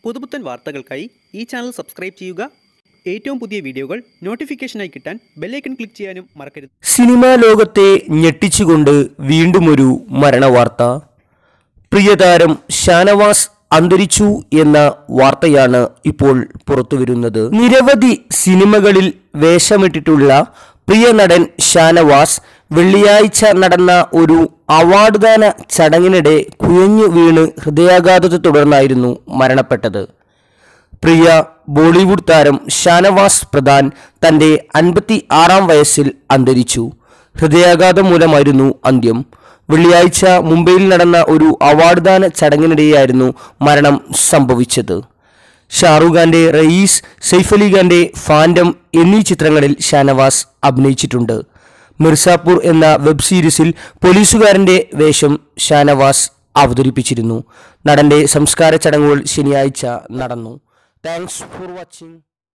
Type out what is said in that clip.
പുതുപുത്തൻ വാർത്തകൾക്കായി ഈ ചാനൽ സബ്സ്ക്രൈബ് ചെയ്യുക. ഏറ്റവും പുതിയ വീഡിയോകൾ നോട്ടിഫിക്കേഷനായി കിട്ടാൻ ബെൽ ഐക്കൺ ക്ലിക്ക് ചെയ്യാനും മറക്കരുത്. സിനിമാ ലോകത്തെ ഞെട്ടിച്ചുകൊണ്ട് വീണ്ടുമൊരു മരണവാർത്ത. പ്രിയതാരം ഷാനവാസ് അന്തരിച്ചു എന്ന വാർത്തയാണ് ഇപ്പോൾ പുറത്തുവരുന്നത്. നിരവധി സിനിമകളിൽ വേഷമിട്ടിട്ടുള്ള പ്രിയ നടൻ ഷാനവാസ് വെള്ളിയാഴ്ച നടന്ന ഒരു അവാർഡ് ദാന ചടങ്ങിനിടെ കുഴഞ്ഞു വീണ് ഹൃദയാഘാതത്തെ തുടർന്നായിരുന്നു മരണപ്പെട്ടത്. പ്രിയ ബോളിവുഡ് താരം ഷാനവാസ് പ്രധാൻ തൻ്റെ 56-ാം വയസ്സിൽ അന്തരിച്ചു. ഹൃദയാഘാതം മൂലമായിരുന്നു അന്ത്യം. വെള്ളിയാഴ്ച മുംബൈയിൽ നടന്ന ഒരു അവാർഡ് ദാന ചടങ്ങിനിടെയായിരുന്നു മരണം സംഭവിച്ചത്. ഷാറുഖ് ഖാന്റെ റയീസ്, സൈഫ് അലി ഖാന്റെ ഫാൻറ്റം എന്നീ ചിത്രങ്ങളിൽ ഷാനവാസ് അഭിനയിച്ചിട്ടുണ്ട്. മിർസാപൂർ എന്ന വെബ് സീരീസിൽ പോലീസുകാരൻ്റെ വേഷം ഷാനവാസ് അവതരിപ്പിച്ചിരുന്നു. നടന്റെ സംസ്കാര ചടങ്ങുകൾ ശനിയാഴ്ച നടന്നു. Thanks for watching.